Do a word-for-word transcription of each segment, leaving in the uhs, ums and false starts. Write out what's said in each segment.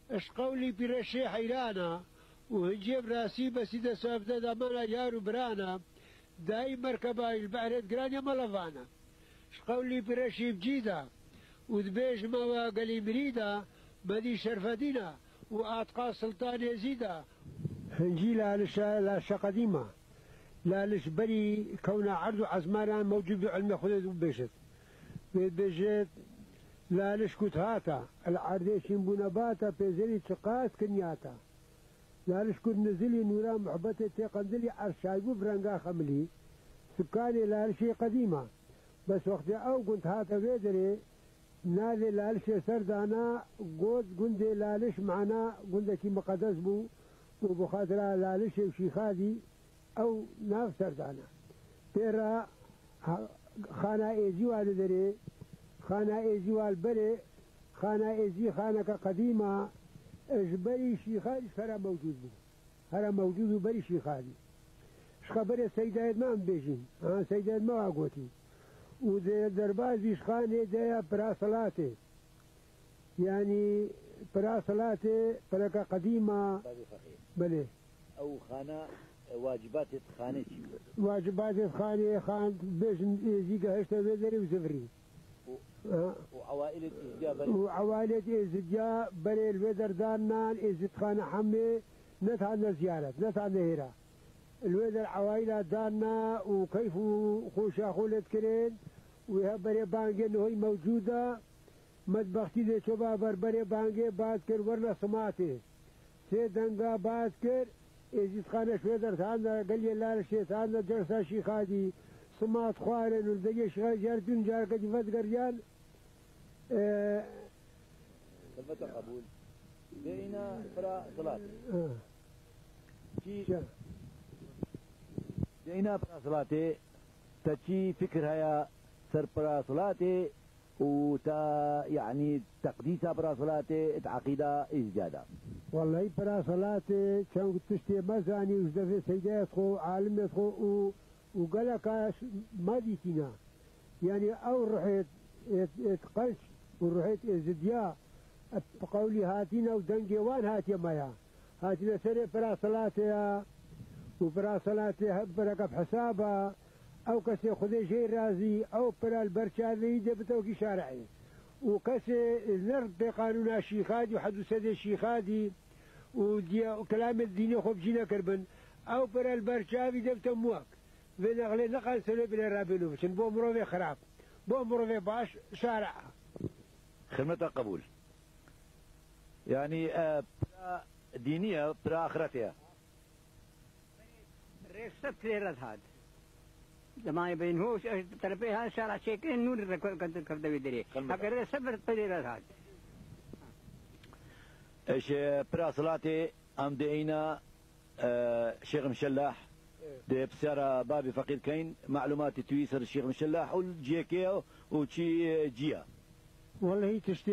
اش قولي برشي حيرانا وهنجيب راسي بس إذا سابدا دامانا يارو برانا داي مركبة البحرات قرانيا ملفانا اش قولي برشي بجيدا وذبيج ما قلي مريدا بدي شرفدينا وأتقى سلطان يزيدا هنجي لالش قديمة لالش بري كون عرض عزمانا موجود بعلم خدد وبيشت بيجت لالش كتهاتا العرديشين بنباتا بيزري تقاس كنياتا لالش كنت نزلي نورا محبتي تقنزلي عرشاي وفرنقا خملي سكاني لالشي قديمة بس وقت او كنت هاتا بيدري نادي لالش سردانا قود قندي لالش معنا قندكي مقدس بو وبخاطرة لالش وشيخادي او ناف سردانا تيرا خانا ايزي والدري خانا ايزي والبري خانا ايزي خانك قديمة اجبري شيخادي فرا موجود بو هرا موجود وبري شيخادي شخبر السيدات ما ام بيجين ها سيدات ما اقوتي وذي درباز بيشخاني ديا برا صلاته يعني برا صلاته بركة قديمة بلي أو خانة واجبات خانة واجبات خانة خان بيش زيقة هشتا بيدري وزفري وعوائل إزجاء بلي وعوائل إزجاء بلي الوزر دانان إزت خانة حمي نتعنا زيارة نتعنا هيرا الوزر عوائل دانا وكيف خوشا خولت كرين وها بري بانجي انه هي موجودة مدبختي دي شبا بربري بانجي بعد كر ورنا سماتي سيدنگا بعد كر ازيد خانه شويدر تانا قال لي لا شي تانا جرسا شيخادي سمات خوارن ولدقي شغال جاردون جار قد فت قريان اه ثبت قبول بينا فرا صلاة اه جينا برا صلاته تشي فكر هيا سر برا صلاته وتا يعني تقديسها برا صلاته عقيدة إزجادا والله برا صلاته كان تشتي مزاني وجدف سيدات خو عالم خو وقالك ما ديتنا يعني او رحت اتقلش ورحت ازديا بقولي هاتينا ودنجي وان هاتي مايا هاتينا سري برا صلاته وبرا صلاته بركة بحسابها او كسي خذي شيء رازي او برا البرشاذي دبتوكي شارعي وكسي نرد بقانون الشيخادي وحدو سد الشيخادي وكلام الديني خب جينا كربن او برا البرشاذي دبتو موك بين اغلي نقل سنة بلا رابلو بشن بو مروفي خراب بو مروفي باش شارع خدمتها قبول يعني آه برا دينية برا اخرتها ريست تيرت هاد لما يبين هو طرفه هذا شارع شيكين نور كنت كرده بدري اگر صبر تيرت هاد ايش برا صلاتي ام دينا آه شيخ مشلاح دي بسيارة بابي فقير كين معلومات تويسر الشيخ مشلاح والجيكيو وشي جيا والله تشتي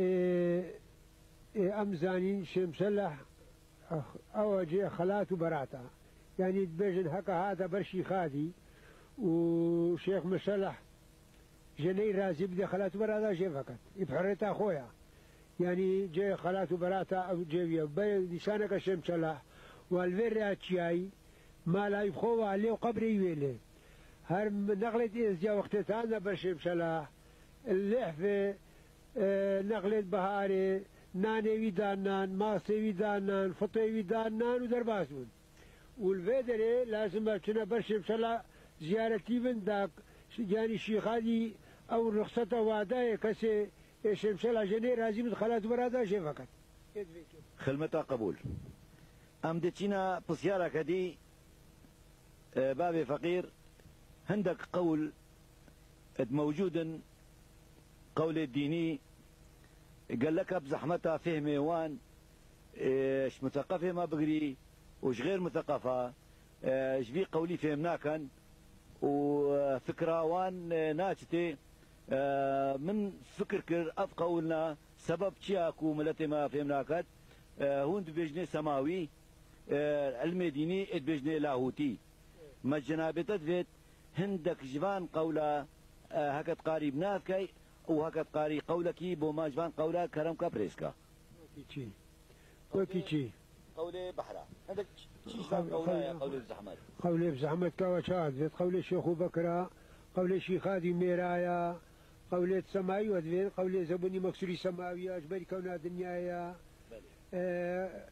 امزانين شيخ مشلاح او جي خلات وبراتا يعني تبجن هكا هذا برشي خادي وشيخ مشلح جني رازي بدي خلاته براتا جي فقط يبحرتا خويا يعني جي خلاته براتا او جيبيا بي لسانك شيخ مشلح والفيرات شياي ما لا يبخوا عليه وقبري ويلي هر نقلة ازجا وقتتانا برشي مشلح اللحفة اه نقلة بهاري ناني ويدانان ماسي ويدانان فطي ويدانان ودرباسون والفيدري لازم أتنا برشم صلاة زيارتي من داك يعني شيخادي أو رخصة وعداية كسي شم صلاة جنيه رازي من خلات برادا شي فقط خدمتها قبول أم دتشينا بسيارة كدي بابي فقير عندك قول موجود قول الديني قال لك بزحمتها فهمي وان ايش مثقفة ما بقري وش غير مثقفة ايش بي قولي فهمنا كان وفكرة وان ناتشتي من فكر كر أفقولنا سبب تشاكو ملتي ما فهمنا كات هون بيجني سماوي علم ديني بيجني لاهوتي ما جنابتت فيت هندك جبان قولا هكت قاري بنافكي وهكت قاري قولكي بو ما جبان قولا كرم كابريسكا وكيتشي قولي بحرة عندك شيش قولي قولي بزحمة قولي بزحمة كواشات قولي شيخ بكرة قولي شيخ هادي ميرايا قولي سماوي ودفين قولي زبوني مكسوري سماوية أجبري كونها دنيايا آه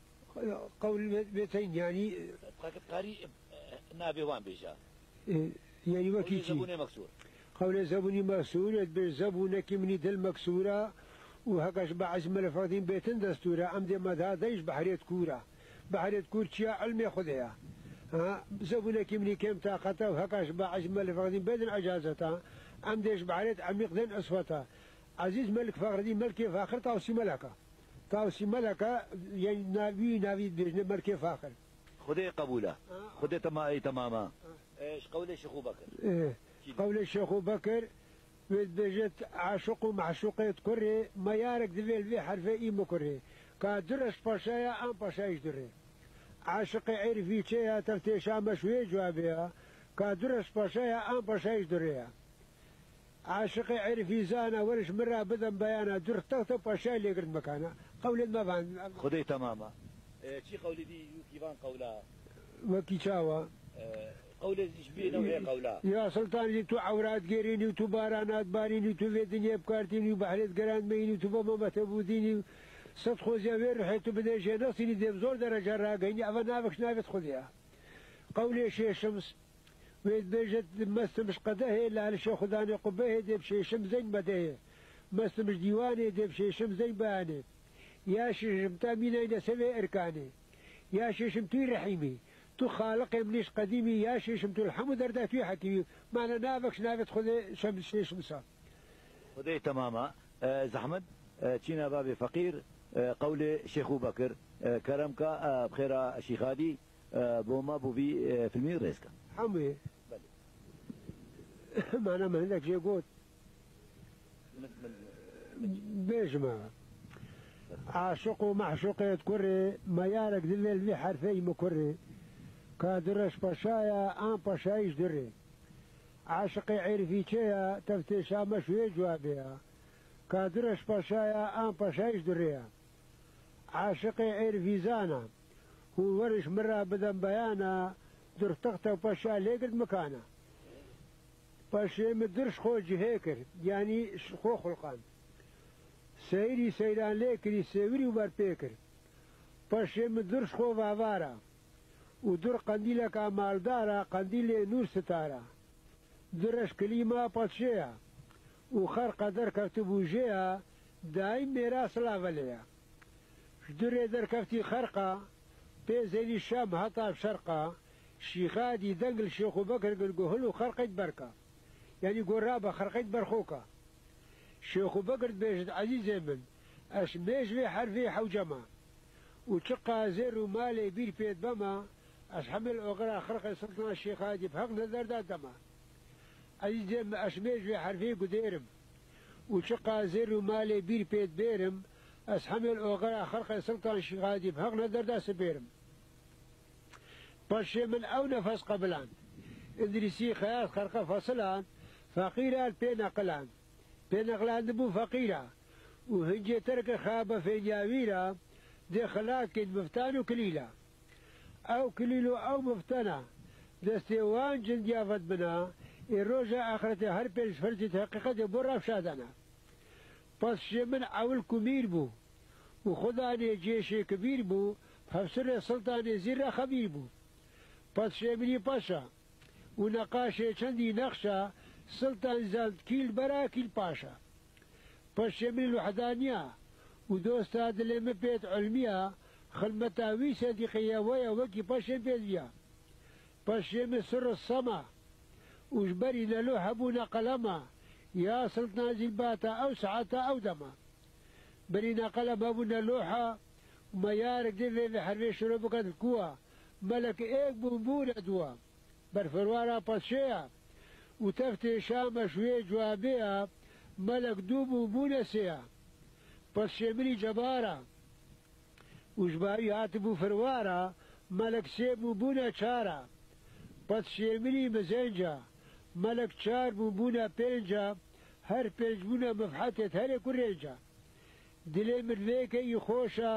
قول بيتين يعني قاري نابي وان بيجا يعني وكيتشي زبوني مكسور قولي زبوني مكسور يدبر زبونك من دل مكسورة وهكاش بعز ملفاتين بيتن دستورة أمدي مدها ديش بحرية كورة بحرية كور تشيا علمي خذها ها زبونك من كم طاقته وهكاش بعز ملفاتين بيتن أجازتها أمديش بحرية عميق دين أسوتها عزيز ملك فخردي ملكي فاخر تاوسي ملكة تاوسي ملكة يعني نبي نبي بيجن ملكي فاخر خذي قبوله خذي تما تماما ايش قول الشيخ بكر ايه قول الشيخ بكر بجت عاشق ومعشوقة كره ما يارك دفيل في حرف اي مكره كادرش باشايا ام باشايش دره عاشق عرفي تشيا تفتيشا مشوي جوابها كادرش باشايا ام باشايش دره عاشق عرفي زانا ورش مرة بدن بيانا در تغت باشاي اللي قرد مكانا قول ما فان خذي تماما شي قولي دي كيفان قولا وكي شاوا قولي شبينا وهي قولا يا سلطان تو عورات غيريني تو بارانات باريني تو في الدنيا بكارتيني وبحريت قران ميني تو بابا متبوديني صد خوزيا غير حيث بدأ شيء نصيني ديب زور درجة راقيني أفا نافكش نافت خذيها قولي شي شمس ويد بيجت مستمش قداه إلا على شي خداني قباه ديب شي شمس زين بداه مستمش ديواني ديب شي شمس زين باني يا شي شمتامينا إلى سبع إركاني يا شي شمتوي رحيمي تو خالق منيش قديمي يا شي شمتو الحمد درداتوي حكيمي معنا نافكش نافت خذي شمس شي شمسا خذي تماما آه زحمد آه تشينا بابي فقير آه قولي شيخ بكر آه كرمك آه بخير شيخ هادي آه بوما بوبي آه في المير ريسكا حمي معنا ما عندك شي قوت بيجمع عاشق ومعشوقة كري ما يارك دليل في حرفي مكري كادرش باشايا ان باشايش دري عاشقي عرفي تشيا تفتيشا مشوي جوابها كادرش باشايا ان باشايش دريها عاشقي عرفي زانا هو ورش مرة بدن بيانا در تغتا باشا ليقد مكانا باشا مدرش خو جهيكر يعني خو خلقان سيري سيران ليكري سيوري وبر بيكر باشا مدرش خو فافارا ودر قنديلك مالدارا قنديل نور ستارة درش كلمة باتشيا وخرق در كفتبو جيا دايم ميراس لافليا در در كفتي خرقة بيزيني الشام هطا بشرقة شيخادي دنقل شيخ بكر قلقوهلو خرقت بركة يعني قرابة خرقت برخوكا شيخ بكر بيجد عزيزي من اش ميجوي حرفي حوجما وشقا زيرو مالي بير بيت بما أشحمل أغرى خرق سلطان الشيخ هادي بحق نظر دا دما عزيزي أشميج في حرفي قديرم وشقا زيرو مالي بير بيت بيرم أشحمل أغرى خرق سلطان الشيخ هادي بحق نظر دا سبيرم باشي من أو نفس قبلان إدريسي خيال خرق فصلان فقيرة بين أقلان بين أقلان دبو فقيرة وهنجي ترك خابة في جاويرة دي خلاك مفتان وكليلة أو كليلو أو مفتنى دستيوان جند يافت بنا الروجة آخرته هر بيش فرزي تحقيقة برا فشادنا بس من أول كمير بو وخداني جيشي كبير بو فسر سلطاني زير خبير بو بس مني باشا ونقاشي چندي نقشة سلطان زالت كيل برا كيل باشا بس من الوحدانية ودوستا دلما بيت علمية خلمتاوي صديقية ويا وكي باشا بيديا باشا من سر السما وجبري لو حبونا قلما يا سلطان زلباتا أو سعاتا أو دما برينا قلم أبونا لوحة وما يارك دفع في حرفي شربك الكوة ملك ايك بومبونا دوا برفروارا باشا وتفتي شام شوية جوابيها ملك دو بومبونا سيا باشا مني جبارا وجباري هاتبو فروارا ملك سيب بونا شارا بس شيمني مزنجا ملك شار بونا بينجا هر بينج بونا مفحتت هر كريجا دلي من ذيك يخوشا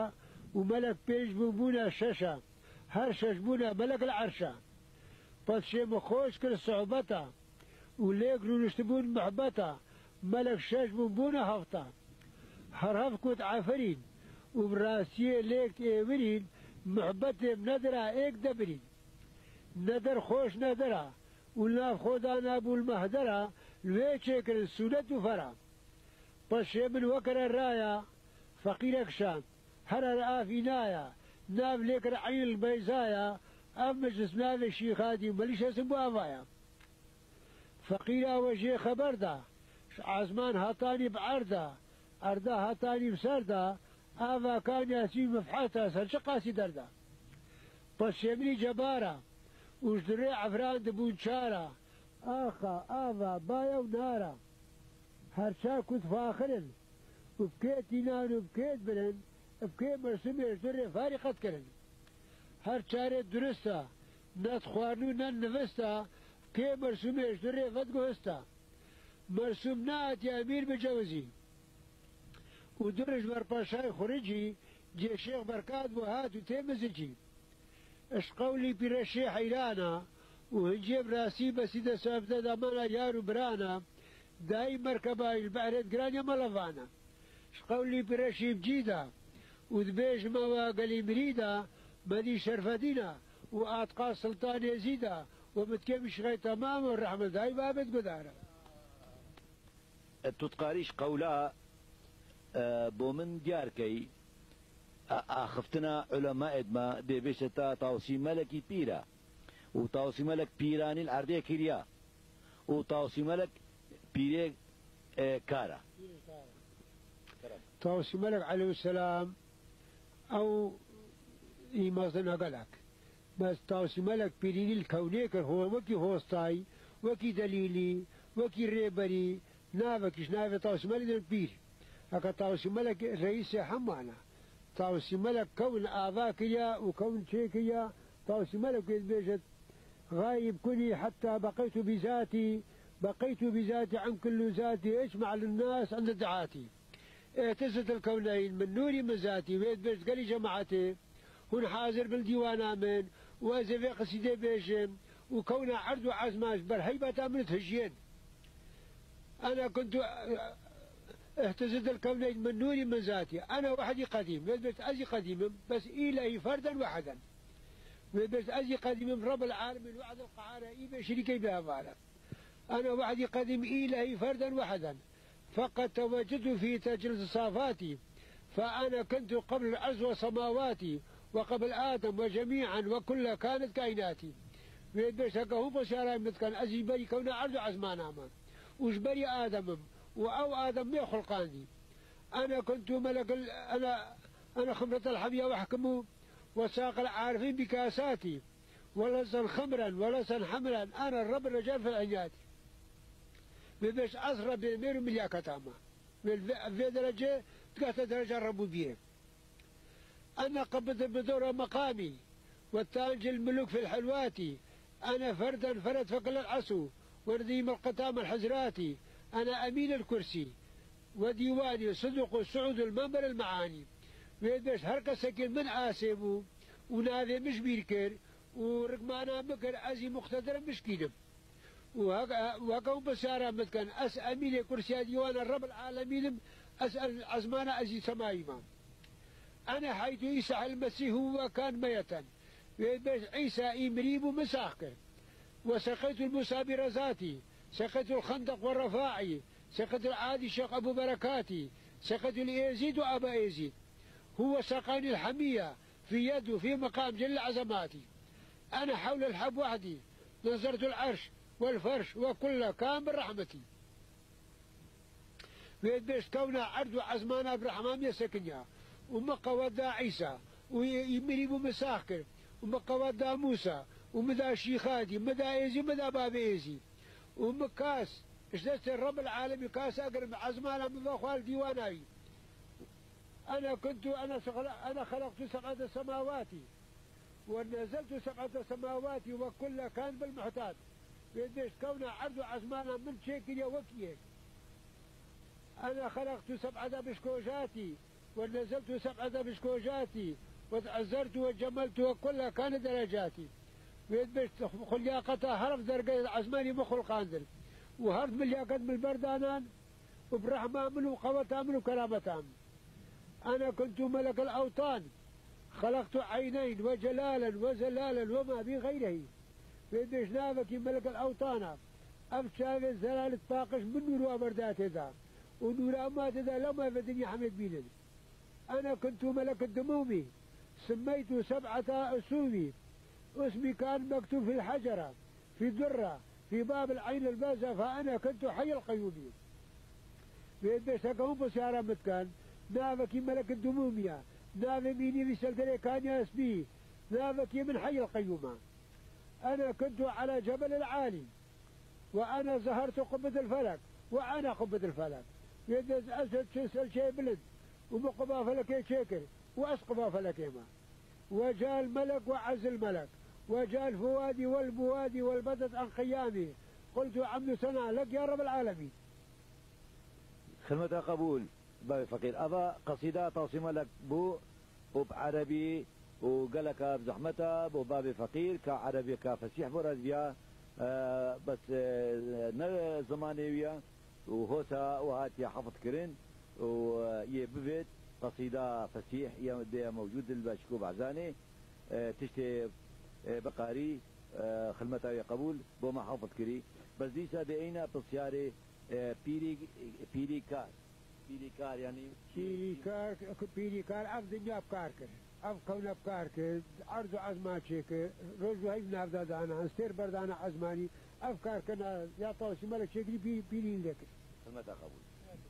وملك بيج بونا ششا هر شش بونا ملك العرشة بس شي مخوش كل صعوبتا وليك نشتبون محبتا ملك شش بونا هفتا هر هفكوت عفرين وبراسية ليك تيورين محبتي بندرة ايك دبرين ندر خوش ندرة والناف خودانا ابو المهدرة الويتشيك السنة فرا بس من وكر الراية فقيرك شام هر رآفي نايا ناف ليك رعين البيزايا ام مجلس ناف الشيخاتي مليش اسم بوافايا فقيرة وجه خبردا عزمان هاتاني بعردا أردا هاتاني بسردا آفا كان ياسي مفحاتا سرشقاسي دردا بس يمني جبارا وجدري عفران دبون شارا آخا آفا بايا ونارا هرشا كنت فاخرن وبكيت ينان وبكيت بلن بكيت مرسومي جدري فارقت كرن هرشا درستا نات خوارنو نان نفستا بكيت مرسومي جدري فتقو هستا مرسوم نات يا أمير بجوزي ودرج برباشاي خرجي جي شيخ بركات وهات وتمزجي اش قولي برشي حيرانا وهنجيب راسي بسيدة سابتا دامانا يارو برانا داي مركبا البعرات قرانيا ملفانا اش قولي برشي بجيدا وذبيج موا قلي مريدا مدي شرفدينا واتقى سلطان يزيدا ومتكمش غي تمام والرحمة داي بابت قدارة تتقاريش قولا بۆ من دیارکەی ئاخفتنا علەما ئێدما دەبێشە تاوسی مەلەکی پیرە و تاوسی مەلک پیرانی العەردەیە کردیا و تاوسی مەلک پیرێک کارە تاوسی مەلک عەلەیهی السەلام ئەو ئیمازن هەگەلک بەس تاوسی مەلک پیرینی الکەونێکر هۆ وەکی هۆستای وەکی دەلیلی وەکی ڕێبەری ناوەکیش ناوێت تاوسی مەلک پیر هكا تاوسي ملك رئيس حمانا تاوسي ملك كون آذاكيا وكون شيكيا تاوسي ملك بيجت غايب كني حتى بقيت بذاتي بقيت بذاتي عن كل ذاتي اجمع للناس عند دعاتي اعتزت الكونين من نوري من ذاتي بيت بيت قالي جماعتي هون حاضر بالديوان آمن وازفي قصيدة بيجم وكون عرض وعزماش برهيبة آمنت هجين أنا كنت اهتزت الكونين من نوري من ذاتي أنا وحدي قديم بس أزي قديم بس إلهي فردا وحدا بس أزي قديم رب العالمين وعد القعارة إيبا شريكي بها فعلا أنا وحدي قديم إلهي فردا وحدا فقد تواجدت في تجلس صافاتي فأنا كنت قبل الأرض وسماواتي وقبل آدم وجميعا وكل كانت كائناتي بس هكا هو بشارة متكن أزي بري كون عرض عزمان أمان وش بري آدم وأو آدم ما خلقاني أنا كنت ملك أنا أنا خمرة الحمية وأحكمه وساق العارفين بكاساتي ولسا خمرا ولسا حمرا أنا الرب الرجال في العنيات بيش أسرى بمير ملياكة تاما في درجة تقاط درجة الربوبية أنا قبضت بدور مقامي والتاج الملوك في الحلواتي أنا فردا فرد فقل العسو ورديم القتام الحزراتي أنا أمين الكرسي وديواني صدق السعود المنبر المعاني ويدش هركا سكن من عاسبه ونادي مش بيركر ورقمانا مكر أزي مقتدر مش كيدم وهكا بسارة متكن أس أمين الكرسي ديوان الرب العالمين أسأل عزمانا أزي سمايما أنا حيث عيسى المسيح هو كان ميتا ويدش عيسى إمريب مساخر وسقيت المسابر ذاتي سقيت الخندق والرفاعي سقيت العادي شيخ أبو بركاتي سقيت اليزيد وأبا يزيد هو سقاني الحمية في يده في مقام جل عزماتي أنا حول الحب وحدي نظرت العرش والفرش وكل كان برحمتي ويدبش كونا عرض وعزمانا برحمام يسكنيا ومقا ودا عيسى ويمريب مساكر ومقا ودا موسى ومدى شيخادي مدى ايزي مدى باب ايزي ومكاس اشتست الرب العالمي كاس اقرب عزمانا من اخوال ديواناي انا كنت انا انا خلقت سبعة سماوات ونزلت سبعة سماوات وكل كان بالمحتاج بيدش كونه عرض عزمانا من شيكيا وكيه انا خلقت سبعة بشكوشاتي ونزلت سبعة بسكوجاتي وتعزرت وجملت وكلها كان درجاتي ويدبش خلياقتها هرف درجة عزماني مخل قاندل وهرف ملياقت من البردانان وبرحمة من وقوة من وكرامة من. أنا كنت ملك الأوطان خلقت عينين وجلالا وزلالا وما بي غيره ويدبش نافك ملك الأوطان أفشاف الزلال الطاقش من نور وبردات ذا ونور أمات ذا لما في الدنيا حمد بينا. أنا كنت ملك الدمومي سميت سبعة أسومي اسمي كان مكتوب في الحجرة في درة في باب العين البازة فأنا كنت حي القيومي بيدبس هكهم بسيارة متكان نافكي ملك الدمومية نافي ميني في سلدري كان ياسبي نافكي من حي القيومة. أنا كنت على جبل العالي وأنا زهرت قبة الفلك وأنا قبة الفلك يدبس أسد شسل شي بلد ومقبا فلكي شكر وأسقبا فلكيما وجاء الملك وعز الملك وجاء الفوادي والبوادي والبدت عن قيامي قلت عمد سنة لك يا رب العالمين. خدمة قبول بابي فقير أبا قصيدة توصيمة لك بو وبعربي وقالك بزحمتها وبابي فقير كعربي كفسيح برز بيا آه بس آه نر زمانية وهوسا وهاتي حفظ كرين ويبفت قصيدة فسيح يا موجود الباشكوب عزاني آه تشتي آه بقاري آه خدمتها يا قبول بوما حافظ كري بس دي سادئينا بسياري آه بيري بيري كار بيري كار يعني بيري كار بيري كار أف دنيا بكارك أف كون بكارك عرض عزماتك رجو هاي بنافذة دانا استير بردانا عزماني أفكار كنا يا طوسي ملك شكري بي بيري لك خدمتها قبول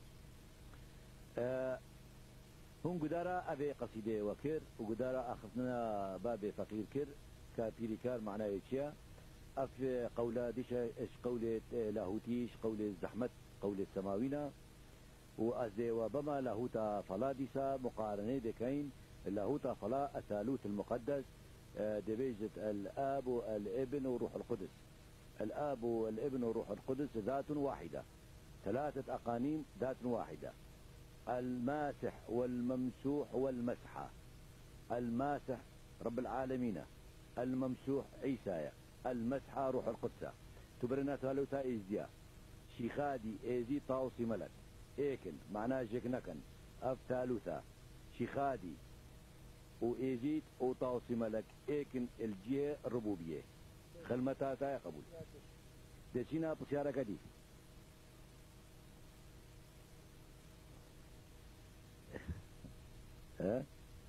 آه هم قدارة أبي قصيدة وكر وقدارة أخذنا باب فقير كر كبيري كار معناه يشيا أف قولة ديش إيش قولة لاهوتيش قولة زحمت قولة سماوينا وأزدي وبما لاهوتا فلا ديسا مقارنة دكين لاهوتا فلا الثالوث المقدس دبيجة الآب والابن وروح القدس. الآب والابن وروح القدس ذات واحدة ثلاثة أقانيم ذات واحدة الماسح والممسوح والمسحة. الماسح رب العالمين الممسوح عيسى المسحة روح القدس تبرنا ثالوثا إزديا شيخادي إيزي طاوسي ملك إيكن معناه جكنكن أف ثالوثا شيخادي وإيزيت أو طاوسي ملك إيكن الجيه ربوبية خلمتا تا قبول دشينا بسيارة كدي ها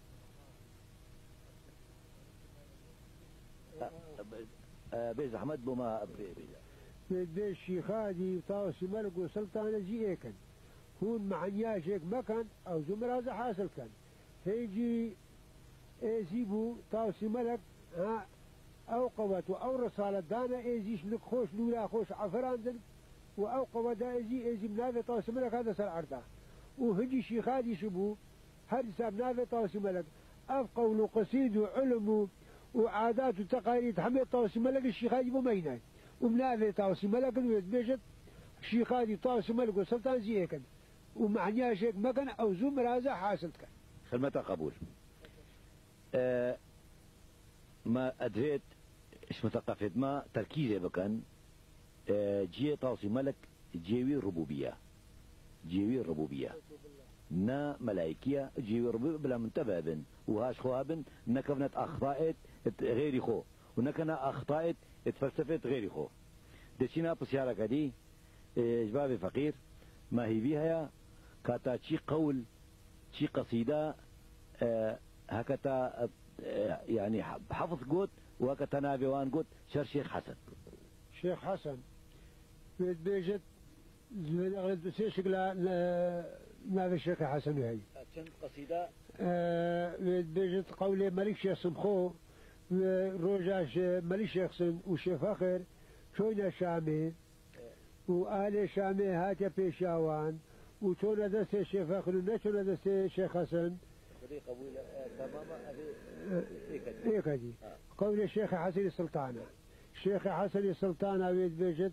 بيز أحمد بما بيز شيخادي طاوسي ملك وسلطان جي إيكن هون معنياشك مكان أو زمرازة حاصل كان هيجي ايزيبو طاوسي ملك ها أو قوت أو رسالة دانا ايزيش لك خوش نولا خوش عفراندن وأو قوة دا ايزي ايزي منافي طاوسي ملك هذا سر عرضه وهجي شيخادي شبو هرسا منافي طاوسي ملك أفقوا قصيد وعلم وعادات وتقاليد حميد طاوسي ملك الشيخادي ممينة ومنافي طاوسي ملك ويتبجت شيخادي طاوسي ملك وسلطان زيكن ومعنيها شيك مكان أو زمرازة حاصل كان خدمة قبول آه ما أدريت إيش مثقفت ما تركيزي بكن آه جي طاوسي ملك جيوي ربوبية جيوي ربوبية نا ملائكية جيوي ربوبية بلا منتبه بن وهاش خوابن نكفنت أخطاءت غيري خو ونكنا أخطاءت اتفلسفت غيري خو دشينا بسيارة كدي إجبابي فقير ما هي بيها كاتا شي قول شي قصيدة آه هكذا آه يعني حفظ قوت وهكذا نابيوان قوت شر شيخ حسن شيخ حسن بيجت سيشك لا نابي الشيخ حسن هاي كم قصيدة آه بيجت قولي ملك شيخ سمخو روجاش ملك شيخ سن وشيخ فخر شوينا شامي وآل شامي هاتي بيشاوان وشونا دست الشيخ فخر ونشونا دست الشيخ حسن قبول تماما ايه كدي قول الشيخ حسن السلطانة الشيخ حسن السلطانة ويد بيجت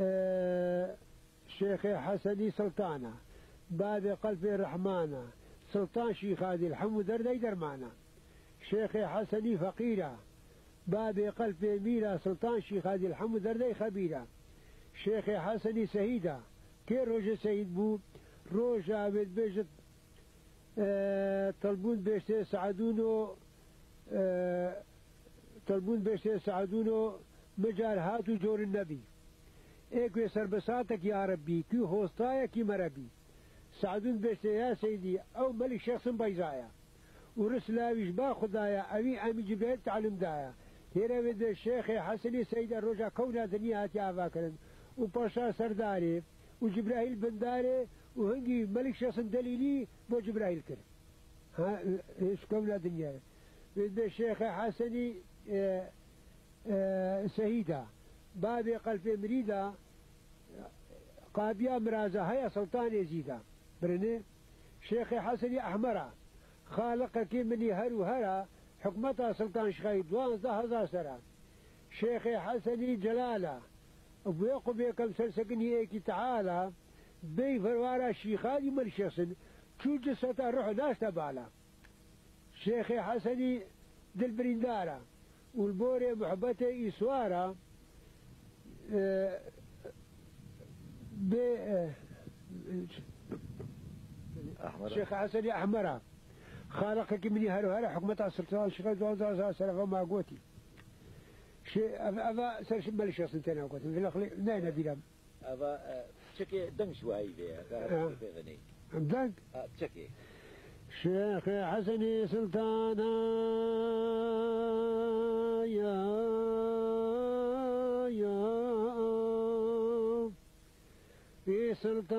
اه شيخ حسن سلطانة باب قلبي الرحمانة سلطان شيخ هادي الحمو دردي درمانا شيخ حسني فقيرة بابي قلب ميرا سلطان شيخ هادي الحمو دردي خبيرة شيخ حسني سهيدة كي روجة سيد بو روجة بيجت اه طلبون بيشتي سعدونو اه طلبون بيشتي سعدونو مجال هاتو جور النبي ايكو سربساتك يا ربي كي هوستايا كي مربي سعدون بيشتي يا سيدي او ملك شخص بيزايا ورسلاويش با خدايا اوي امي جبريل تعلم دايا هنا بده الشيخ حسني سيد الرجا كونا دنيا هاتي كرن وباشا سرداري وجبرائيل بنداري وهنجي ملك شخص دليلي بو جبرائيل كرن ها ايش كونا دنيا بده الشيخ حسني اه اه سهيدة بابي قلب مريدة قابيا مرازة هيا سلطان يزيدا برني شيخ حسني أحمرة خالقك مني هرو هرا حكمتها سلطان شخيد دوانزده هزار سرا شيخ حسني جلالة وبيقو بيكم سرسكني ايكي تعالى بي فروارا شيخادي من شخص شو جسة روح ناس تبالا شيخ حسني دل برندارة والبوري محبته إسوارة اه بي اه شيخ حسني أحمرة خالقك مني هرو هرا حكمتها سلطان شخص دوانزده سرا فما قوتي شيء أبا سرش مال شخص انتنا وقت في الأخلي ناينا بيلام أبا تشكي دنگ شوي بيه غني دنگ تشكي شيخ حسني سلطانا يا يا في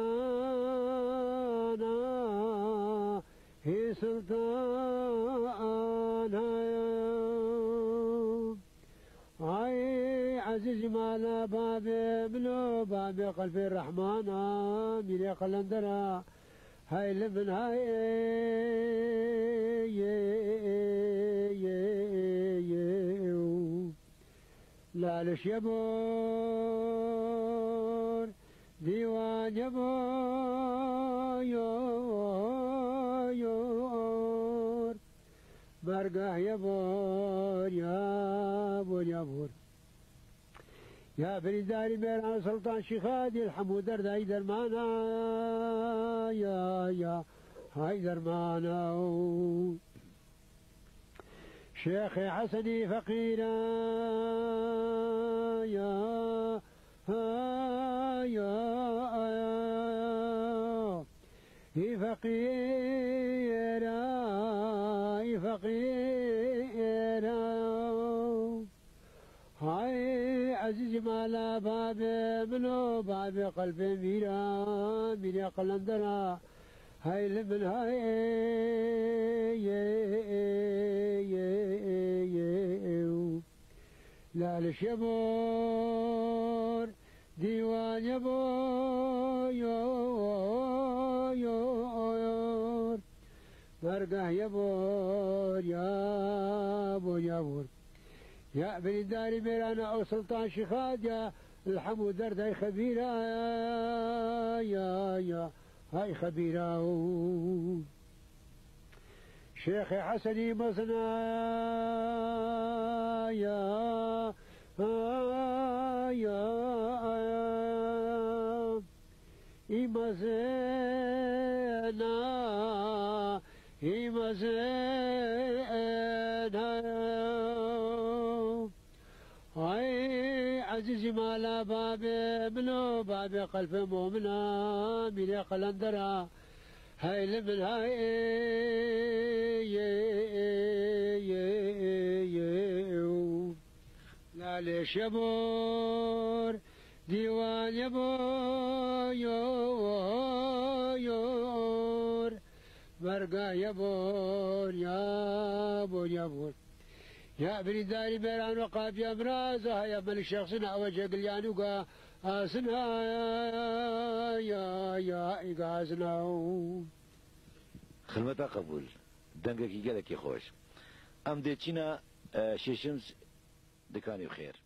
سلطانا في سلطانا هاي عزيز مالا بابي منو بابي قلب الرحمن من قلندرا هاي لمن هاي لا لش يبور ديوان يبور يور مرقه يبور يا بور يا بور يا بريداري ميران سلطان شيخادي الحمود درداي درمانا يا يا هاي درمانا شيخ حسني فقيرا يا يا يا فقيرا فقيرا هاي عزيزي مالا بابي منو بابي قلبي ميرا ميرا قلندرا هاي لمن هاي لا لش يبور ديوان يبور يور مرقه يبور يا بور يا بور يا بني داري ميرانا او سلطان شيخاد يا الحمو درد هاي خبيرة يا يا هاي خبيرة شيخ حسني مصنع يا يا إمزنا إمزنا هاي عزيزي مالا بابي منو بابي قلب مؤمنا من قلندرا هاي لمن هاي لا ليش يبور ديوان يبور يور مرقا يبور يا بور يا بور يا ابن داري بيران وقاف يا مرازة يا من شخصنا اوجه قليان وقا آسنا يا يا إيقازنا خدمتا قبول دنگکی گلکی خوش ام دي چينا ششمس دكاني بخير